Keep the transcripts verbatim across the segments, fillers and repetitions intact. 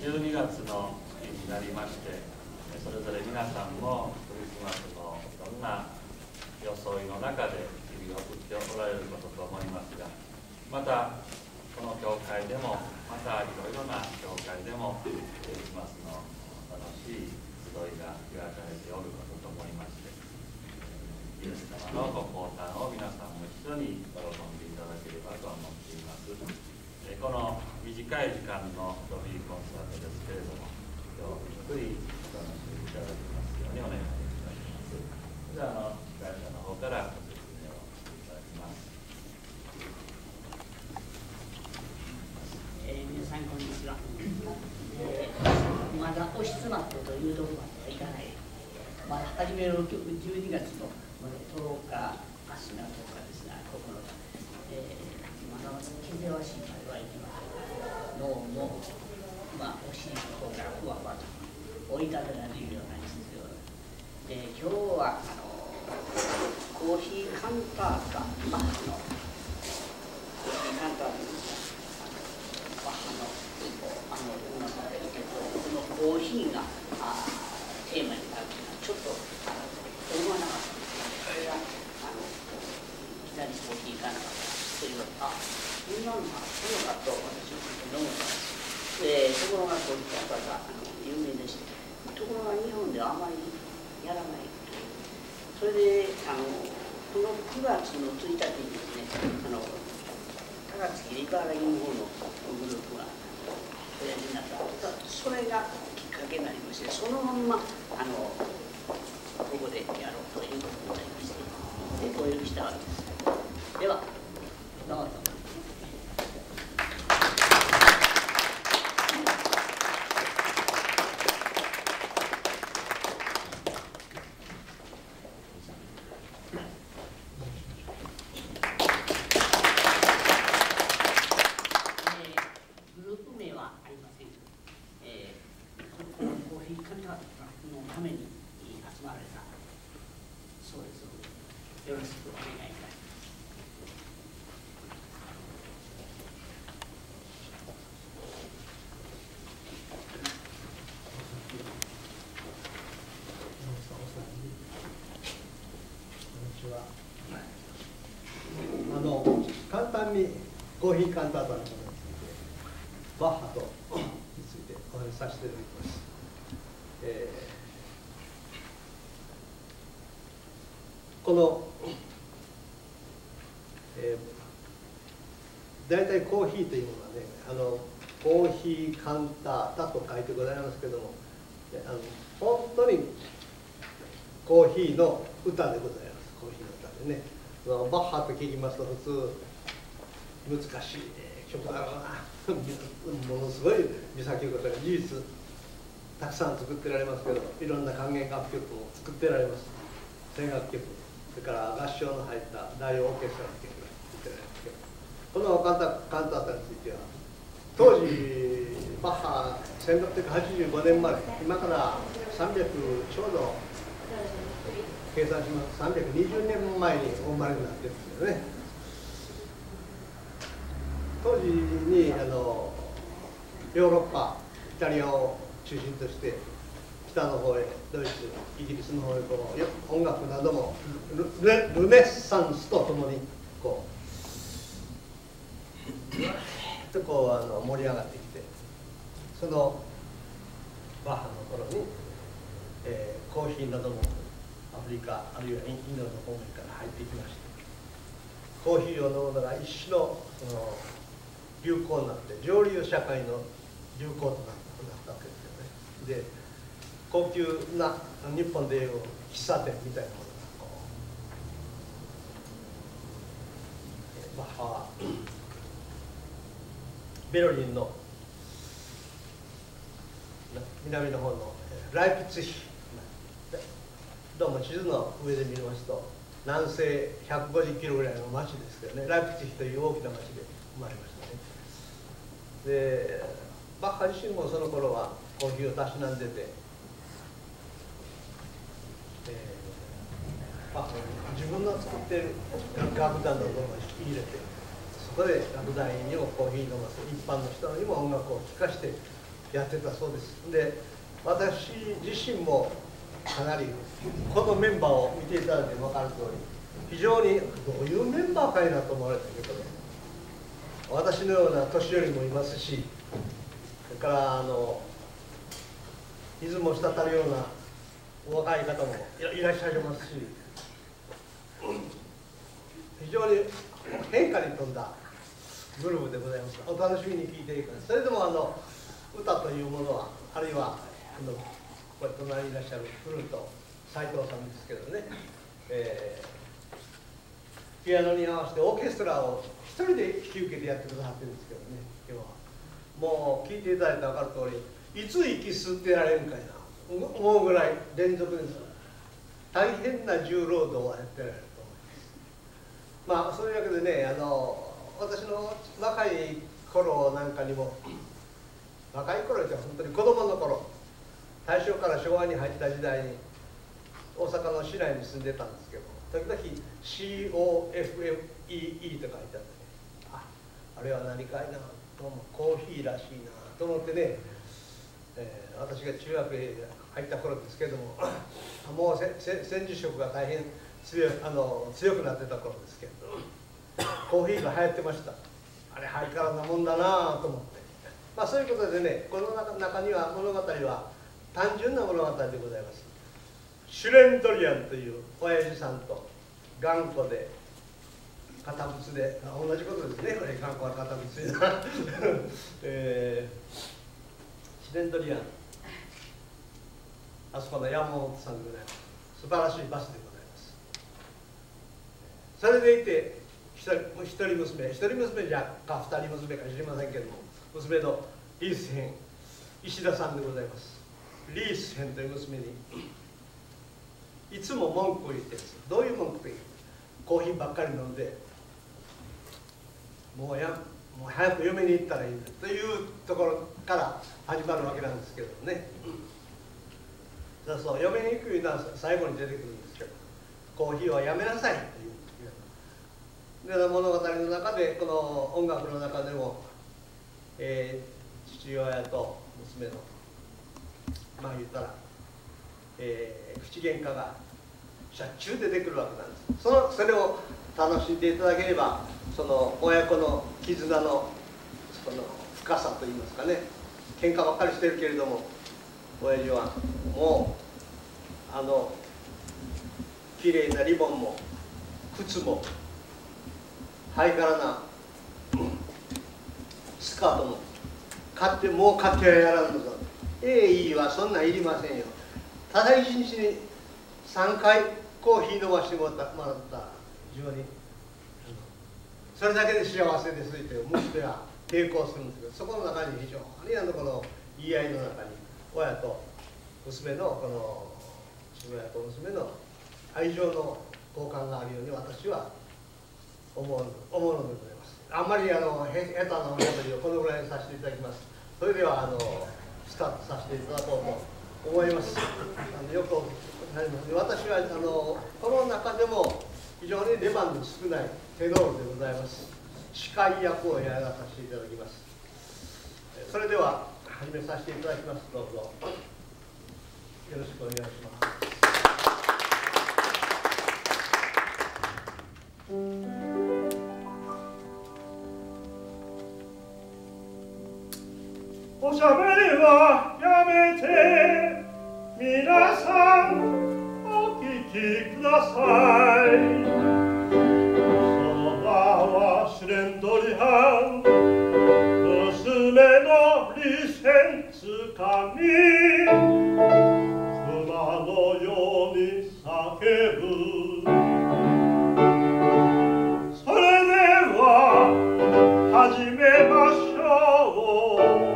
じゅうにがつの月になりまして、それぞれ皆さんもクリスマスのいろんな装いの中で日々を送っておられることと思いますが、またこの教会でも、またいろいろな教会でもクリスマスの楽しい集いが開かれておることと思いまして、イエス様のご降誕を皆さんも一緒に喜んでいただければと思っています。この短い時間のロビーコンサートですけれども、今日ゆっくりお楽しみいただきますようにお願いいたします。では、あの司会者の方からご説明をしていただきます。 えー、皆さんこんにちは。えー、まだ押し詰まってというところまではいかない。まあ、初めのじゅうにがつのとおか、明日がとおかですが、ここの、えー、まだ気ぜわしいまではいきません。脳も、まあ、お尻の方からふわふわと追い立てられるような必要で、今日はあのコーヒーカンタータ、バッハのコーヒーカンタータですが、バッハのあの音楽なんですけど、このコーヒーがあテーマになるというのはちょっとあの思わなかったんですが、それがあのいきなりコーヒーかなかったというあそんなのがあったのかと私は思ったんです。でところがこういった方があの有名でして、ところが日本ではあまりやらないという。それであのこのくがつのついたちにですね、あの高槻茨城の方のグループがおやりになった。それがきっかけになりまして、そのまんまあのここでやろうということになりまして、でお呼びしたわけです。ではどうぞ。 あの簡単にコーヒーカンタータのものについて、バッハとについてお話しさせていただきます。えー、この、えー、大体コーヒーというものはね、あのコーヒーカンタータと書いてございますけども、あの本当にコーヒーの歌でございます。コーヒーの歌でね。バッハと聞きますと普通難しい曲だろうなものすごい自作曲が事実たくさん作ってられますけど、いろんな管弦楽曲も作ってられます。声楽曲、それから合唱の入った大オーケストラの曲が作ってられますけど、このカンタカンタータについては当時バッハせんろっぴゃくはちじゅうごねんまで、今からさんびゃくちょうど計算しますさんびゃくにじゅうねんまえにお生まれになってるんですよね。当時にあのヨーロッパ、イタリアを中心として北の方へ、ドイツ、イギリスの方へこう音楽なども ル, ルネッサンスとともにこうぐっとこうあの盛り上がってきて、そのバッハの頃に、えー、コーヒーなどもアフリカあるいはインドの方面から入ってきまして、コーヒーを飲むのが一種のその流行になって、上流社会の流行となったわけですよね。で高級な日本でいう喫茶店みたいなものがこう、バッハはベルリンの南の方のライプツィヒ、どうも地図の上で見ますと南西ひゃくごじゅっキロぐらいの町ですけどね、ライプツィヒという大きな町で生まれましたね。でバッハ自身もその頃はコーヒーをたしなんでて、えー、バッハ自分の作っている楽団のものを引き入れて、そこで楽団員にもコーヒー飲ませ、一般の人にも音楽を聴かせてやってたそうです。で私自身もかなりこのメンバーを見ていただいて分かる通り、非常にどういうメンバーかいなと思われたけど、私のような年寄りもいますし、それからあの出雲滴るようなお若い方もいらっしゃいますし、非常に変化に富んだグループでございます。お楽しみに聴いていく。それでもあの歌というものは、あるいはあのこれ隣にいらっしゃるフルート斉藤さんですけどね、えー、ピアノに合わせてオーケストラを一人で引き受けてやってくださってるんですけどね、今日はもう聴いていただいて分かる通り、いつ息吸ってられんかいな思うぐらい連続です。大変な重労働をやってられると思います。まあそういうわけでね、あの私の若い頃なんかにも、若い頃って本当に子供の頃、大正から昭和に入った時代に大阪の市内に住んでたんですけど、時々 シーオーエフエムイーイー と書いてあってね、あ、あれは何かいなと思う、コーヒーらしいなと思ってね、えー、私が中学へ入った頃ですけども、もう戦時色が大変強いあの強くなってた頃ですけど、コーヒーが流行ってました。あれハイカラなもんだなと思って、まあそういうことでね、この中には物語は単純な物語でございます。シュレンドリアンという親父さんと頑固で堅物で、同じことですね、これ頑固は堅物でな、えー、シュレンドリアン、あそこの山本さんでございます。素晴らしいバスでございます。それでいて一人一人娘、一人娘じゃか二人娘か知りませんけども、娘のリース編石田さんでございます。リース編という娘にいつも文句を言ってるんです。どういう文句という、コーヒーばっかり飲んでもうやもう早く嫁に行ったらいいんだというところから始まるわけなんですけどね。そうそう、嫁に行くのは最後に出てくるんですけど、コーヒーはやめなさいというで物語の中で、この音楽の中でも、えー、父親と娘のまあ言ったら、えー、口喧嘩がしょっちゅう出てくるわけなんです。そのそれを楽しんでいただければ、その親子の絆のその深さといいますかね、喧嘩ばっかりしてるけれども、親父はもうあのきれいなリボンも靴もハイカラなスカートも買って、もう買ってはやらんのぞ。ええいいわ、そんなんいりませんよ。ただ一日にさんかいコーヒー飲ましてもらったら非常にそれだけで幸せですって娘は抵抗するんですけど、そこの中に非常にあのこの言い合いの中に親と娘のこの父親と娘の愛情の交換があるように私は思う思うのでございます。あんまりあの下手なおしゃべりをこのぐらいにさせていただきます。それではあのスタートさせていただこうと思います。あのよく私はあのこの中でも非常に出番の少ないテノールでございます。司会役をやらさせていただきます。それでは始めさせていただきます。どうぞよろしくお願いします。 おしゃべりはやめて、皆さんお聞きください。その名はシュレンドリハン、娘のリセンつかみ、熊のように叫ぶ。それでは始めましょう。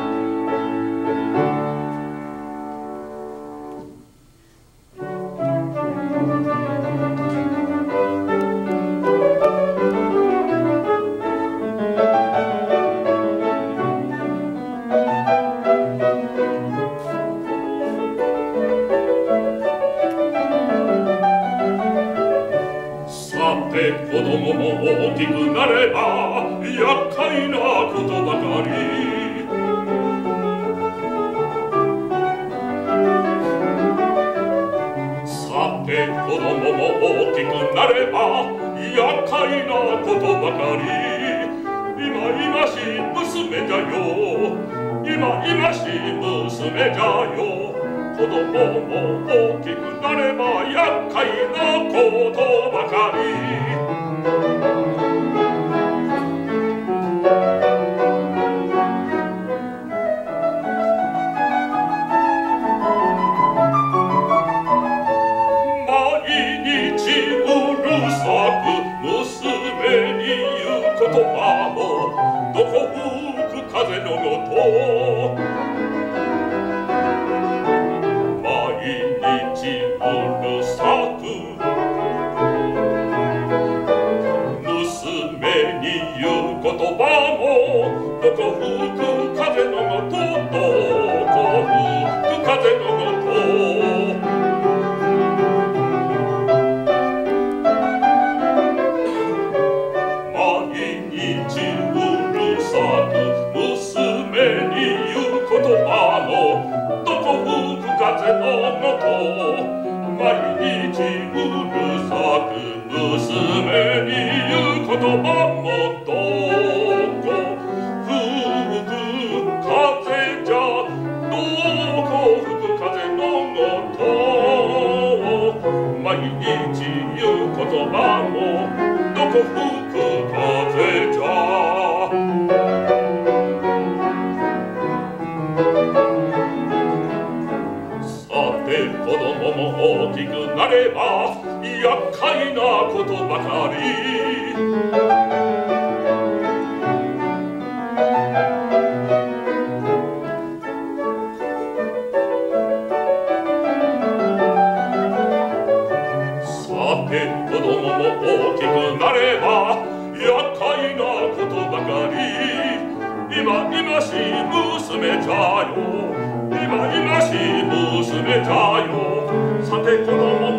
子供も大きくなれば厄介なことばかり。 なれば厄介なことばかり。今今しい娘じゃよ、今今しい娘じゃよ。子供も大きくなれば厄介なことばかり。言葉もどこ吹く風のごと、毎日うるさく娘に言う言葉もどこ吹く風のごと、どこ吹く風のごと。風のもと毎日うるさく娘に言う言葉もどこ吹く風じゃ、どこ吹く風のもと毎日言う言葉もどこ吹く風じゃ。子供も大きくなれば厄介なことばかり。さて子供も大きくなれば厄介なことばかり。今今しい娘じゃよ、今今しい娘じゃよ。さて子供